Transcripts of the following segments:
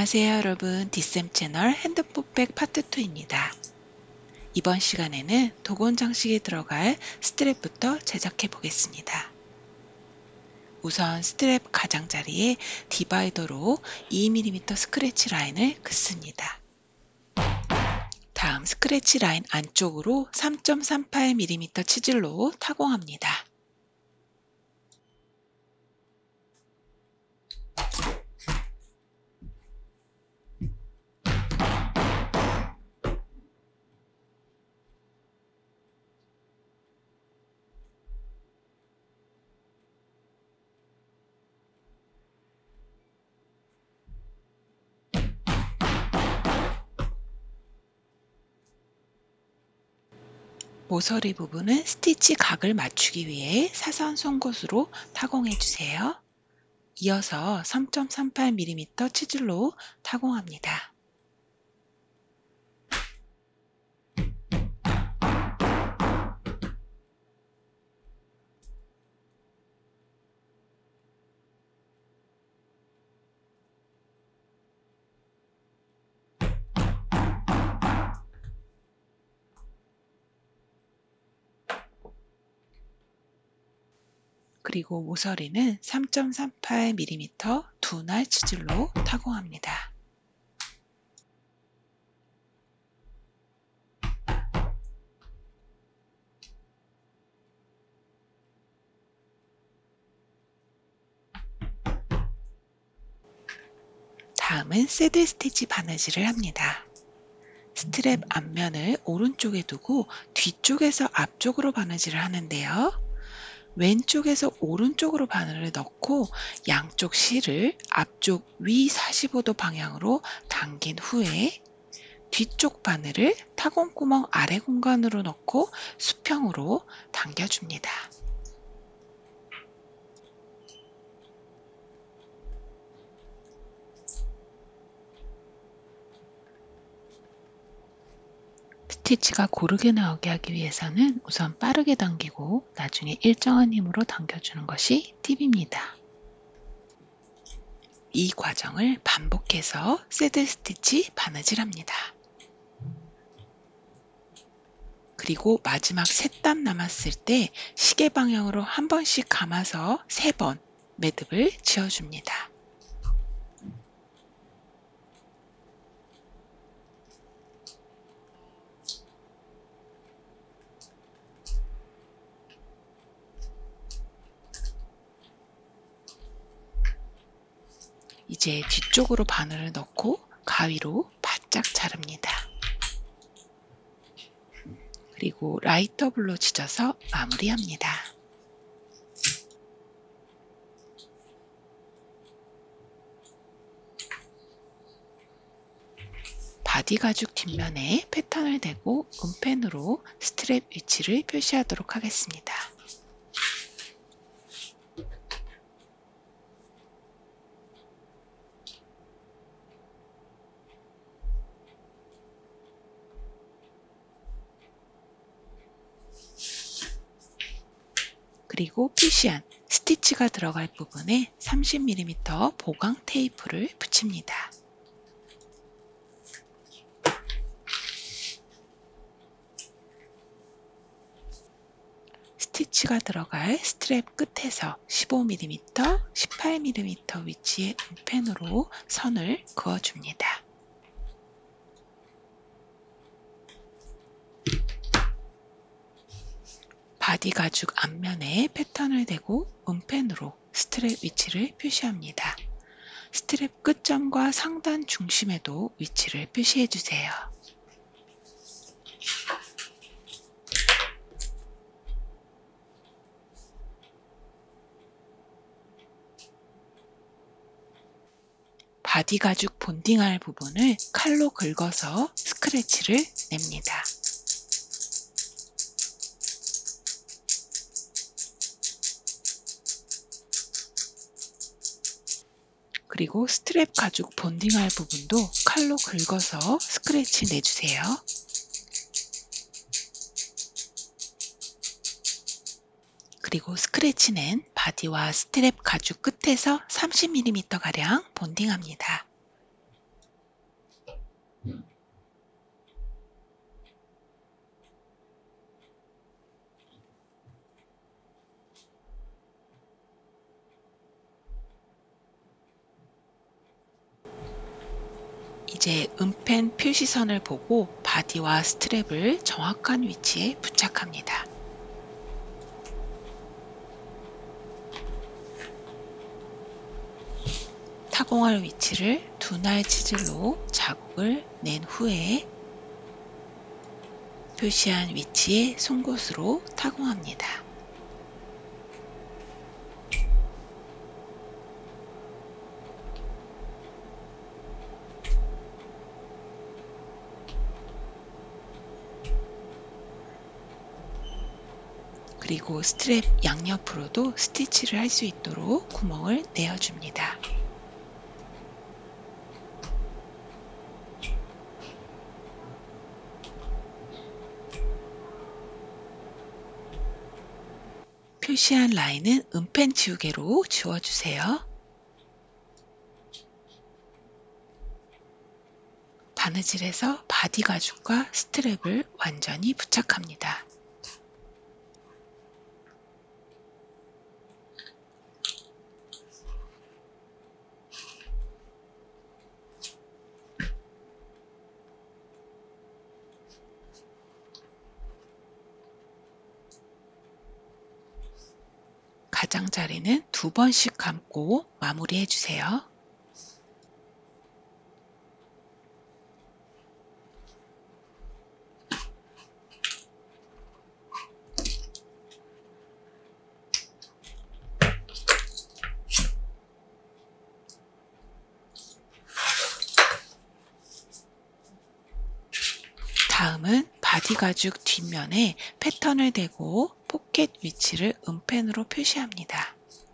안녕하세요 여러분, 디쌤 채널 핸드폰백 파트 2입니다. 이번 시간에는 도건 장식에 들어갈 스트랩부터 제작해 보겠습니다. 우선 스트랩 가장자리에 디바이더로 2mm 스크래치 라인을 긋습니다. 다음 스크래치 라인 안쪽으로 3.38mm 치즐로 타공합니다. 모서리 부분은 스티치 각을 맞추기 위해 사선 송곳으로 타공해 주세요. 이어서 3.38mm 치즐로 타공합니다. 그리고 모서리는 3.38mm 두날 치즐로 타공합니다. 다음은 새드 스티치 바느질을 합니다. 스트랩 앞면을 오른쪽에 두고 뒤쪽에서 앞쪽으로 바느질을 하는데요. 왼쪽에서 오른쪽으로 바늘을 넣고 양쪽 실을 앞쪽 위 45도 방향으로 당긴 후에 뒤쪽 바늘을 타공구멍 아래 공간으로 넣고 수평으로 당겨줍니다. 스티치가 고르게 나오게 하기 위해서는 우선 빠르게 당기고 나중에 일정한 힘으로 당겨주는 것이 팁입니다. 이 과정을 반복해서 새드 스티치 바느질합니다. 그리고 마지막 3땀 남았을 때 시계 방향으로 한 번씩 감아서 3번 매듭을 지어줍니다. 이제 뒤쪽으로 바늘을 넣고 가위로 바짝 자릅니다. 그리고 라이터 블로 지져서 마무리합니다. 바디 가죽 뒷면에 패턴을 대고 은펜으로 스트랩 위치를 표시하도록 하겠습니다. 그리고 표시한 스티치가 들어갈 부분에 30mm 보강 테이프를 붙입니다. 스티치가 들어갈 스트랩 끝에서 15mm, 18mm 위치의 은펜으로 선을 그어줍니다. 바디 가죽 앞면에 패턴을 대고 은펜으로 스트랩 위치를 표시합니다. 스트랩 끝점과 상단 중심에도 위치를 표시해 주세요. 바디 가죽 본딩할 부분을 칼로 긁어서 스크래치를 냅니다. 그리고 스트랩 가죽 본딩할 부분도 칼로 긁어서 스크래치 내주세요. 그리고 스크래치 낸 바디와 스트랩 가죽 끝에서 30mm가량 본딩합니다. 이제 은펜 표시선을 보고 바디와 스트랩을 정확한 위치에 부착합니다. 타공할 위치를 두날 치질로 자국을 낸 후에 표시한 위치에 송곳으로 타공합니다. 그리고 스트랩 양옆으로도 스티치를 할 수 있도록 구멍을 내어줍니다. 표시한 라인은 은펜 지우개로 지워주세요. 바느질해서 바디 가죽과 스트랩을 완전히 부착합니다. 가장자리는 2번씩 감고 마무리해 주세요. 다음은 바디 가죽 뒷면에 패턴을 대고 포켓 위치를 은펜으로 표시합니다.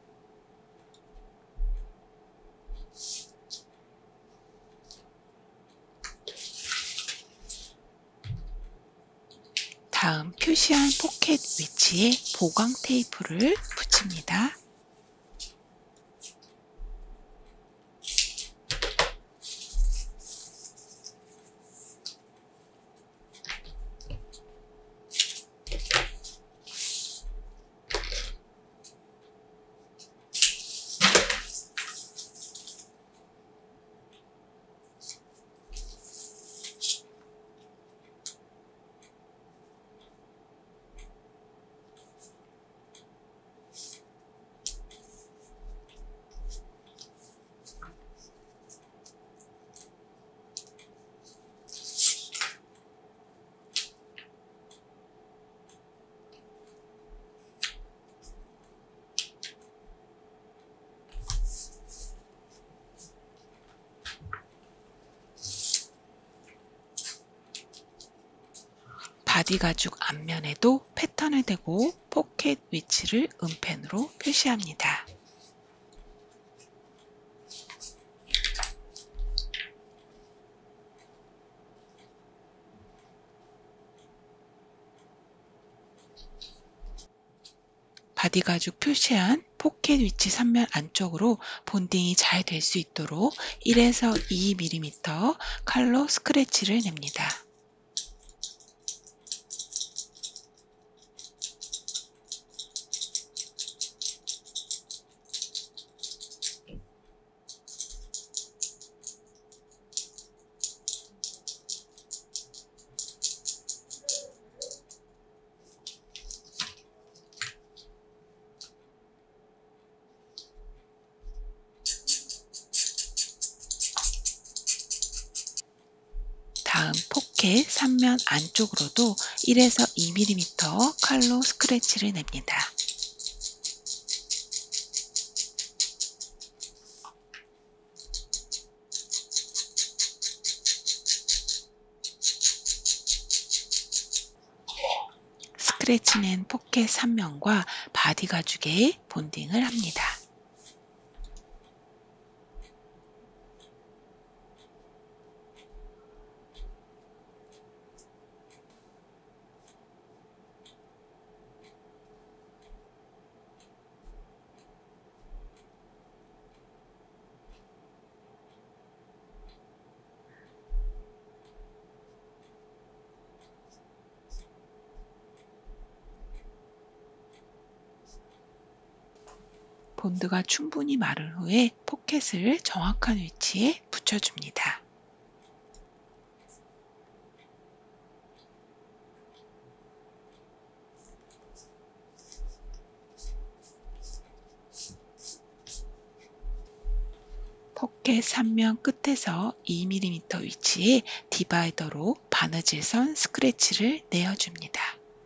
다음 표시한 포켓 위치에 보강 테이프를 붙입니다. 바디 가죽 앞면에도 패턴을 대고 포켓 위치를 은펜으로 표시합니다. 바디 가죽 표시한 포켓 위치 3면 안쪽으로 본딩이 잘 될 수 있도록 1에서 2mm 칼로 스크래치를 냅니다. 다음 포켓 3면 안쪽으로도 1에서 2mm 칼로 스크래치를 냅니다. 스크래치 낸 포켓 3면과 바디 가죽에 본딩을 합니다. 본드가 충분히 마른 후에 포켓을 정확한 위치에 붙여줍니다. 포켓 3면 끝에서 2mm 위치에 디바이더로 바느질선 스크래치를 내어줍니다.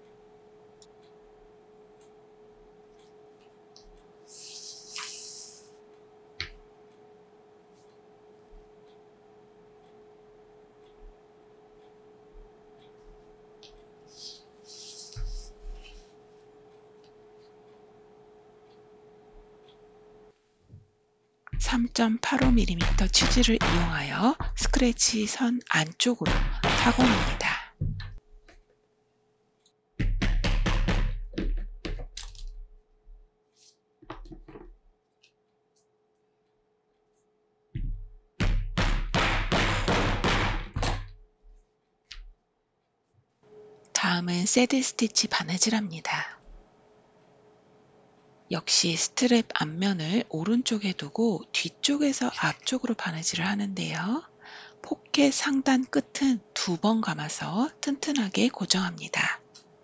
(3.85mm) 치즈를 이용하여 스크래치 선 안쪽으로 타공합니다. 다음은 새드 스티치 바느질합니다. 역시 스트랩 앞면을 오른쪽에 두고 뒤쪽에서 앞쪽으로 바느질을 하는데요. 포켓 상단 끝은 2번 감아서 튼튼하게 고정합니다.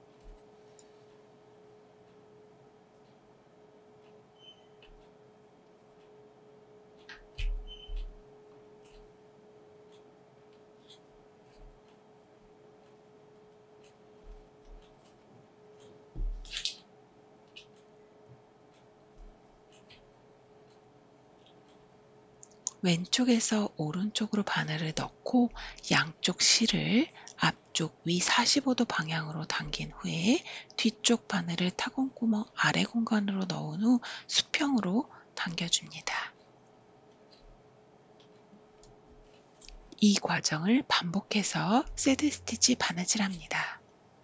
왼쪽에서 오른쪽으로 바늘을 넣고 양쪽 실을 앞쪽 위 45도 방향으로 당긴 후에 뒤쪽 바늘을 타공구멍 아래 공간으로 넣은 후 수평으로 당겨줍니다. 이 과정을 반복해서 새드 스티치 바느질합니다.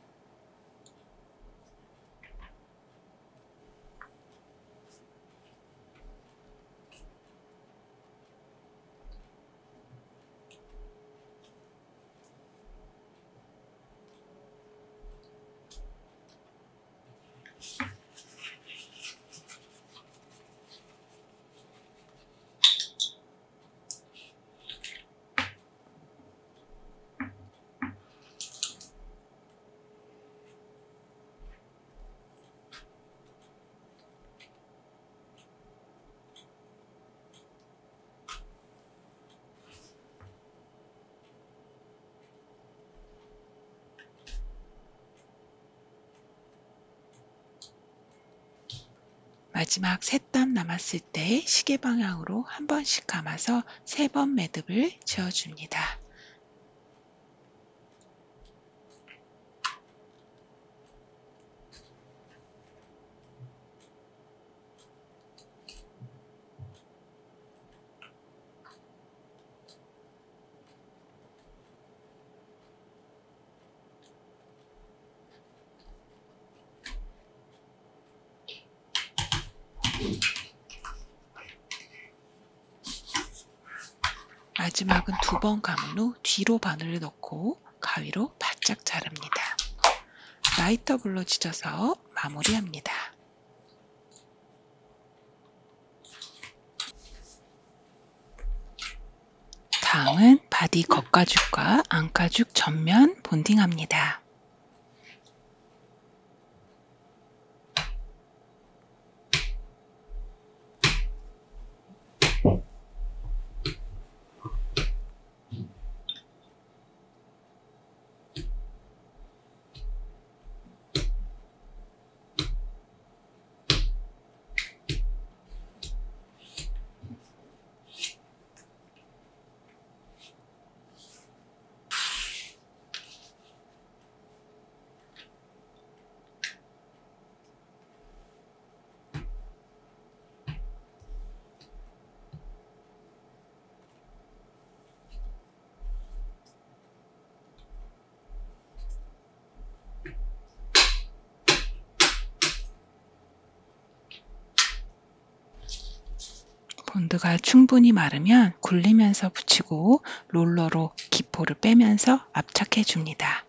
마지막 3땀 남았을 때 시계 방향으로 한 번씩 감아서 3번 매듭을 지어줍니다. 마지막은 2번 감은 후 뒤로 바늘을 넣고 가위로 바짝 자릅니다. 라이터 불로 지져서 마무리합니다. 다음은 바디 겉가죽과 안가죽 전면 본딩합니다. 본드가 충분히 마르면 굴리면서 붙이고 롤러로 기포를 빼면서 압착해 줍니다.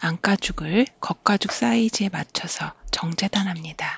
안가죽을 겉가죽 사이즈에 맞춰서 정재단합니다.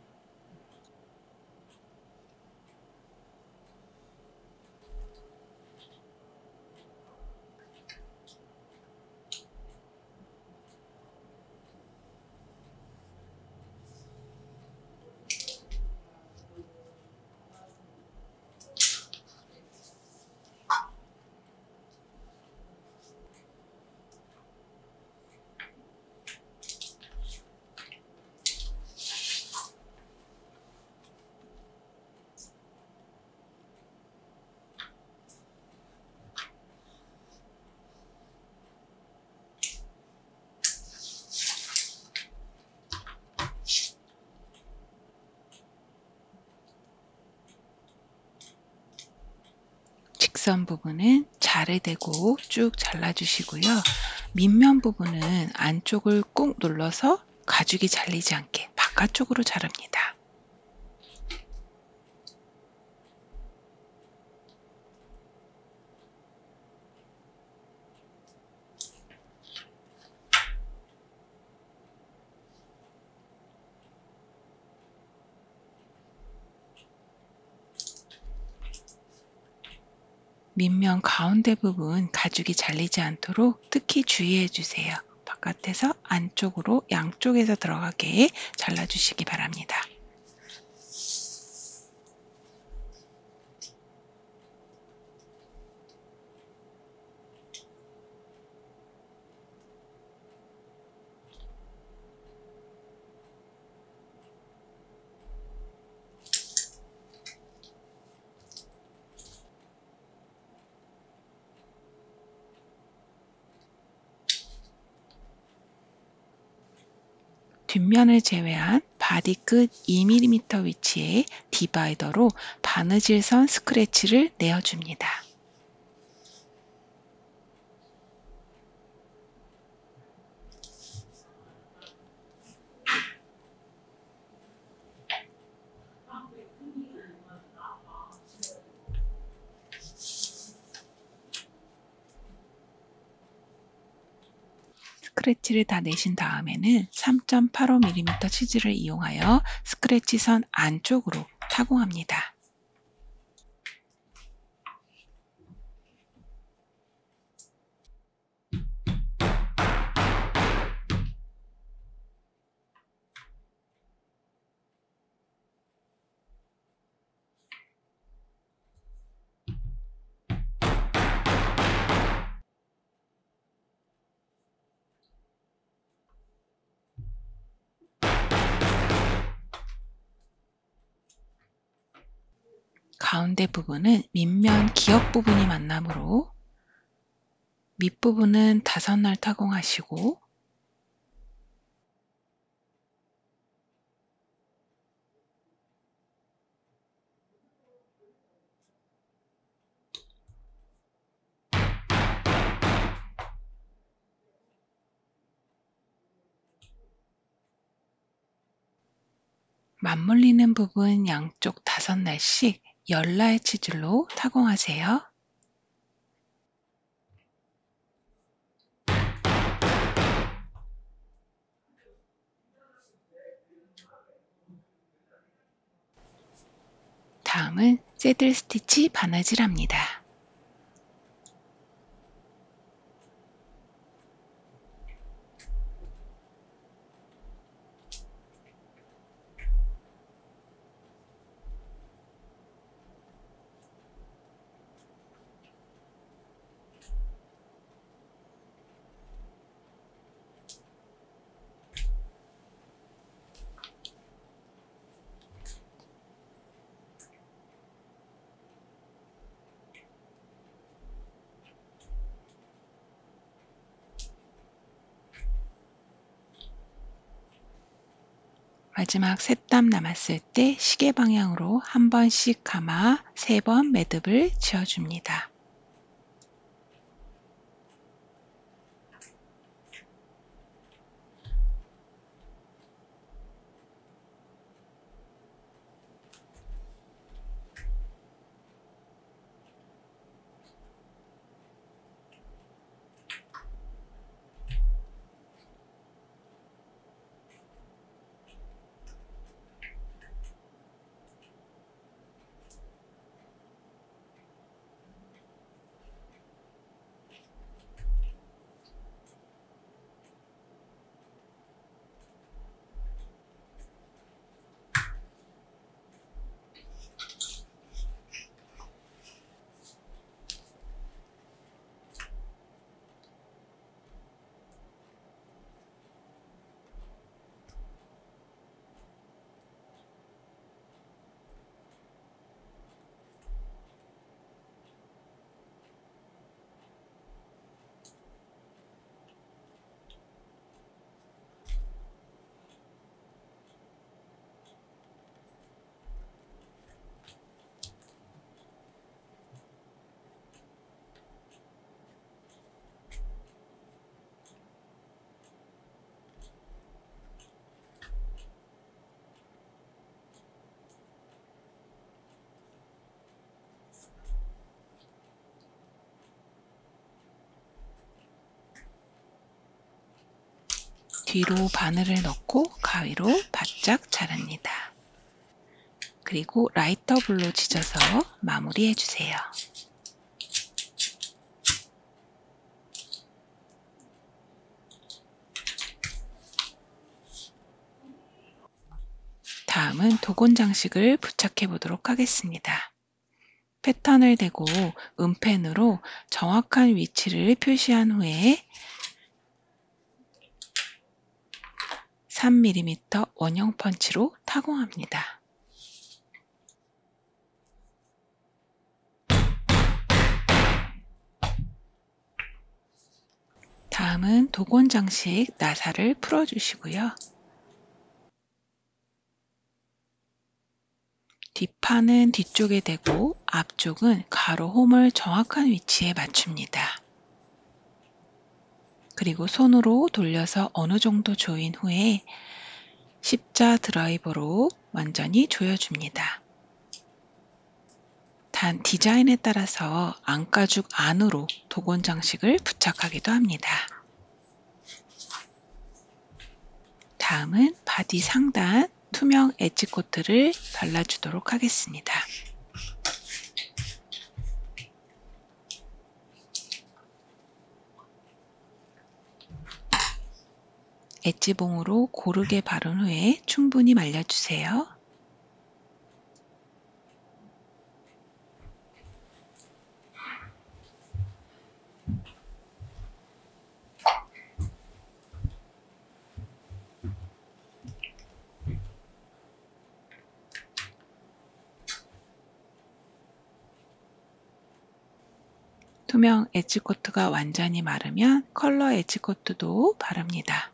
직선 부분은 자르대고 쭉 잘라주시고요. 밑면 부분은 안쪽을 꾹 눌러서 가죽이 잘리지 않게 바깥쪽으로 자릅니다. 밑면 가운데 부분 가죽이 잘리지 않도록 특히 주의해 주세요. 바깥에서 안쪽으로 양쪽에서 들어가게 잘라주시기 바랍니다. 뒷면을 제외한 바디 끝 2mm 위치에 디바이더로 바느질선 스크래치를 내어줍니다. 스크래치를 다 내신 다음에는 3.85mm 치즈를 이용하여 스크래치 선 안쪽으로 타공합니다. 가운데 부분은 밑면 기역 부분이 만나므로 밑부분은 5날 타공하시고 맞물리는 부분 양쪽 5날씩 열나의 치줄로 타공하세요. 다음은 새들 스티치 바느질합니다. 마지막 3땀 남았을 때 시계 방향으로 한 번씩 감아 3번 매듭을 지어줍니다. 뒤로 바늘을 넣고 가위로 바짝 자릅니다. 그리고 라이터 불로 지져서 마무리해 주세요. 다음은 도곤 장식을 부착해 보도록 하겠습니다. 패턴을 대고 은펜으로 정확한 위치를 표시한 후에 3mm 원형 펀치로 타공합니다. 다음은 도곤 장식 나사를 풀어주시고요. 뒷판은 뒤쪽에 대고 앞쪽은 가로 홈을 정확한 위치에 맞춥니다. 그리고 손으로 돌려서 어느 정도 조인 후에 십자 드라이버로 완전히 조여줍니다. 단 디자인에 따라서 안가죽 안으로 도곤 장식을 부착하기도 합니다. 다음은 바디 상단 투명 엣지 코트를 발라주도록 하겠습니다. 엣지봉으로 고르게 바른 후에 충분히 말려주세요. 투명 엣지 코트가 완전히 마르면 컬러 엣지 코트도 바릅니다.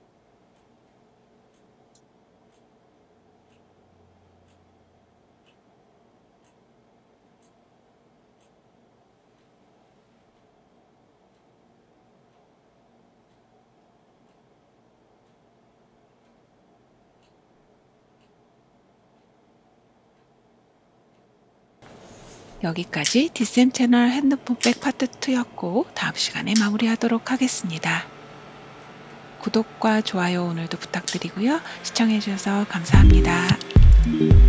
여기까지 디쌤 채널 핸드폰백 파트 2였고 다음 시간에 마무리하도록 하겠습니다. 구독과 좋아요 오늘도 부탁드리고요. 시청해주셔서 감사합니다.